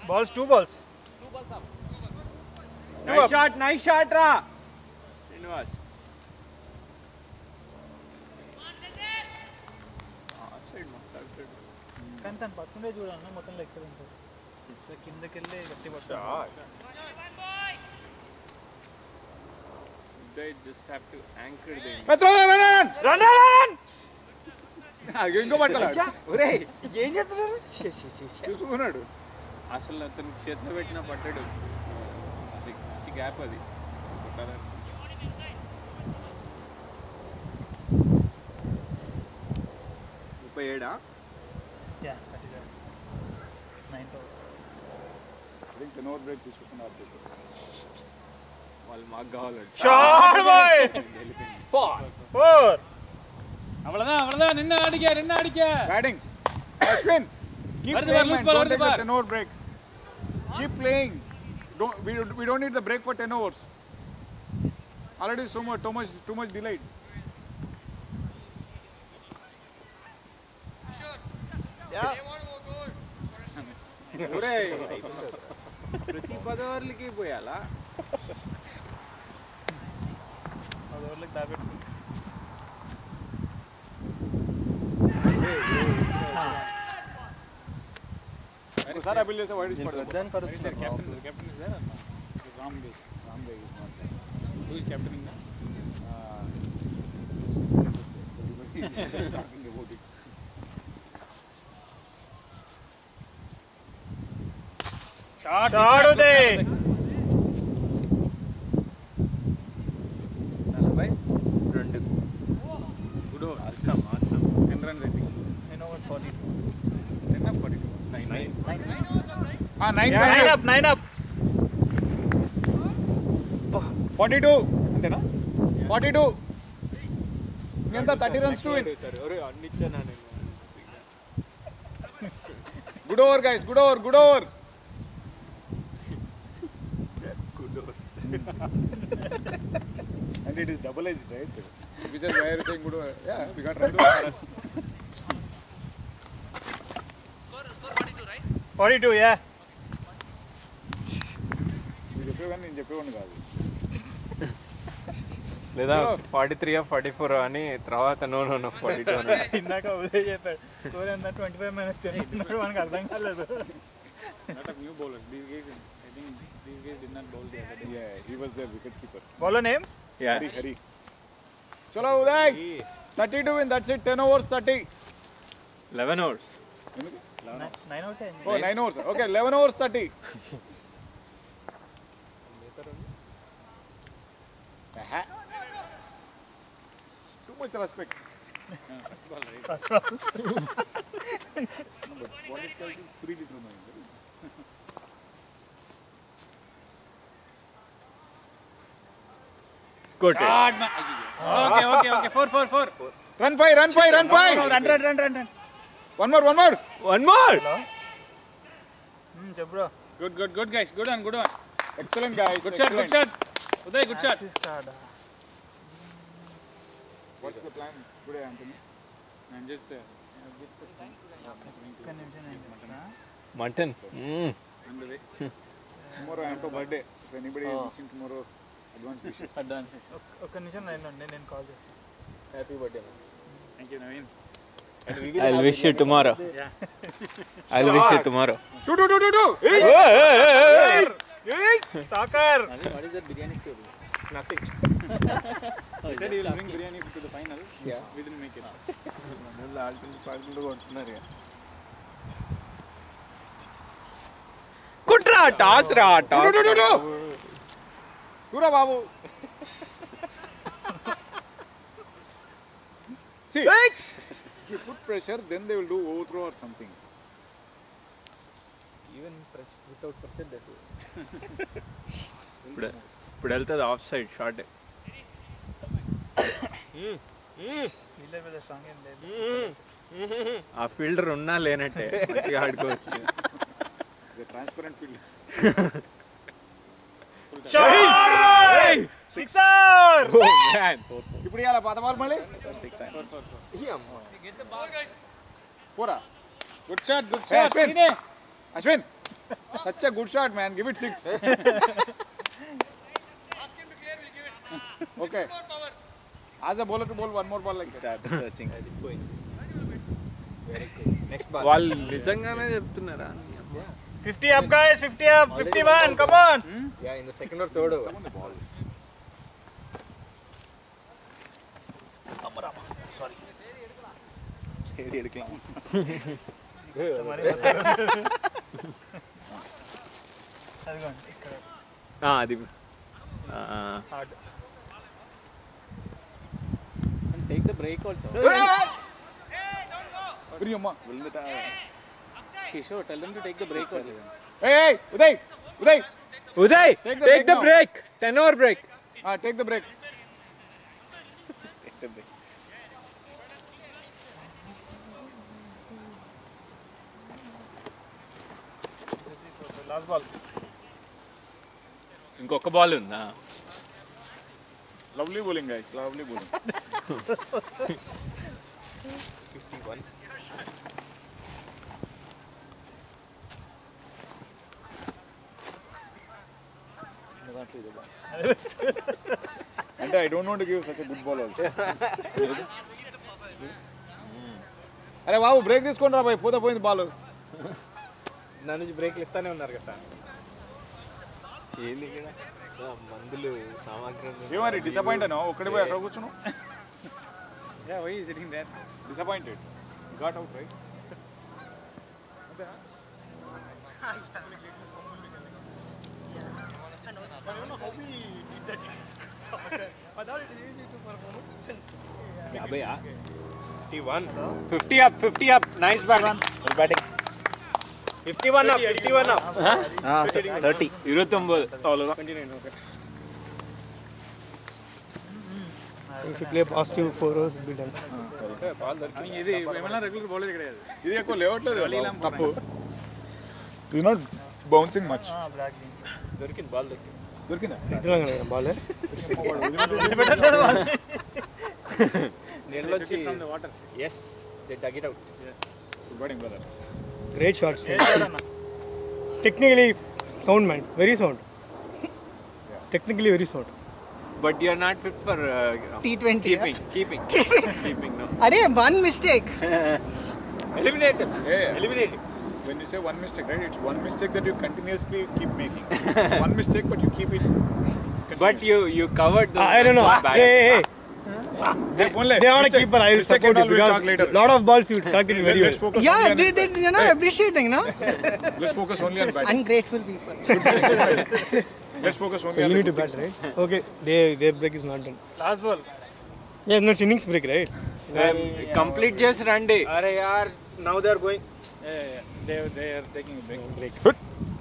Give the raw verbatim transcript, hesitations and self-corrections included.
Balls, two balls. Two balls up. Nice shot, nice shot ra. Srinivas. కానీ తను పట్టుకుంటే చూడాలన్న మొత్తం లెక్క ఉంటుంది కిందకి వెళ్ళి గట్టి పట్టు They just have to anchor the Metro run run run run ఇంకో పట్టాలి ఒరేయ్ ఏం చేస్తున్నారు చూసుకున్నాడు అసలు అతను చేతిలో పెట్టిన పట్టాడు అది గ్యాప్ అది ముప్పై ఏడా యా నైన్ టెన్ ఓవర్ బ్రేక్ తీసుకున్నారు వాళ్ళు మాకు కావాలండి షాట్ బాయ్ ఫోర్ ఫోర్ అవ్వలేదా అవ్వలేదా నిన్న అడిగా నిన్న అడిగా batting Ashwin keep Where the playing bar, man. loose ball, Don't where the take the bar? ten over break keep playing don't we, we don't need the break for ten overs already so much too much too much delayed ఒరేయ్ ప్రతి పది ఓవర్లకి పోయాలా పది ఓవర్లకు దాబెట్టు ఒకసారి appeal చేస్తే wide పడదు captain captain is there Ram they Ram they is not who is captaining నా talking about it shot shot ఉదే నలభై రెండు good over awesome awesome ten run rating nine overs forty ten up forty two nine nine ah nine nine up nine up forty-two అంతేనా forty-two ఇంకెంత thirty runs to win ఒరే అన్ని ఇచ్చానా నేను good over guys good over good over and it is double edged right which is why everything good over yeah we got run for us forty two యా మీరు చెప్పేవాడిని నేను చెప్పేవాడిని కాదు లేదా ఫార్టీ త్రీ ఫార్టీ ఫోర్ అని తర్వాత no no no forty two అని ఇందాక ఉదయ్ చెప్పాడు స్కోర్ ఎంత ట్వంటీ ఫైవ్ మైనస్ టెన్ అన్నాడు మనకు అర్థం కాలేదు not a new bowler these guys I think these guys did not bowl the other day yeah he was their wicket keeper bowler name యా Hari Hari chalo Uday thirty-two win that's it ten overs thirty eleven overs nine overs అయింది oh nine overs okay eleven overs thirty Aha. Too much respect. First ball, right? First ball No, but what is called is predetermined. Good okay okay okay four four four Run five, run five, run five. Run run run run run One more, one more. One more చెప్పు bro good good good guys good one good one Excellent guys. Good shot good shot Uday good shot Axis card What's the plan today, Anthony? నేను just ఒక్క నిమిషం నేను చెప్తున్నా mutton On the way. Tomorrow I have to birthday. If anybody is missing tomorrow, advance wishes. Advance ఒక్క నిమిషం line ఉండి నేను call చేస్తాను happy birthday Thank you, Naveen. I'll wish you tomorrow. I'll wish you tomorrow. Two, two, two, two, two. Hey! Soccer What is that biryani story? Nothing. He said he will bring biryani to the final. Yeah. We didn't make it. కుట్రా toss రా Two, toss two, two, two. Tura Babu. See, if you put pressure, then they will do overthrow or something. Even press without pressure that ఇప్పుడు ఇప్పుడు వెళ్తుంది of side short వీళ్ళే పెద్ద strong ఏం లేదు ఆ ఫీల్డర్ ఉన్నా లేనట్టే మంచిగా ఆడుకోవచ్చు The transparent field. సిక్సర్ ఇప్పుడు ఇవాళ పాత బాల్ మళ్ళీ పోరా good shot good Hey, shot Ashwin. Ashwin, Such a good shot, man. Give it six. Okay. Ask the bowler to bowl one more ball like that. Start searching. Next ball. వాళ్ళు నిజంగానే చెప్తున్నారా? fifty up guys, fifty up, fifty-one, come on. Yeah, in the second or third over. Come on the ball. Sorry. சரி எடுக்கலாம். అదిగోండి ఇక్కడ ఆ అది hard. and take the break also. Bring your ma. Kishore, tell them to take the break also. Hey, hey, Uday, Uday. Uday, Take take the the break break. ten hour break. Ah, take the break. Take the break. Last ball. ఇంకొక ball ఉందా? Lovely bowling, guys. Lovely bowling. fifty-one. And I don't want to give such a good ball also. అరే బాబు break తీసుకోండి రా bye, పోతే పోయింది ball. నా నుంచి బ్రేక్లు ఇస్తానే ఉన్నారు కదా సార్. ఏంది ఇక్కడ మందులు సామాగ్రి ఏమరి డిసప్పాయింట్ అయినా ఒక్కడే పోయి అక్కడ కూర్చున్నావు? Yeah, why is sitting there? Disappointed. Got out right. యాభై fifty-one. fifty up, fifty up. Nice batting. batting. fifty-one up, fifty-one up. thirty. ఇరవై తొమ్మిది. twenty-nine, okay. If you play positive four overs, will be done. ఇది ఏమైనా regular bowler ఇక్కడ. ఇది ఎక్కువ లేవట్లేదు తప్పు. ఇది నాట్ బౌన్సింగ్ మచ్. బ్లాక్ దొరికింది బాల్ దొరికింది. దొరికిందా? Idhulanga ball. నీళ్ళు వచ్చి yes, they dug it out. Good batting brother. Great shots. Technically sound, man. Very sound. Technically very sound. But you are not fit for uh, T twenty. keeping, keeping, keeping. No. Arey, one mistake. Eliminate him. Hey, Eliminate him. when you say one mistake, right? It's one mistake that you continuously keep making. It's one mistake, but you keep it. But you you covered the. I don't know. bad. Hey, hey, hey. They only They are a mistake- keeper. I will mistake support and you all we'll talk because later. lot of balls you target it very Let's well. focus Yeah, only on they, they, you know, appreciating, no? let's focus only on batting. Ungrateful people. Let's focus only So on you the need to good bat, right? Okay, their their break is not done. Last ball. Yeah, no, it's innings break, right? Um, complete just run day. Arey yaar, now they are going. Yeah, yeah, yeah. They they are taking a break. things.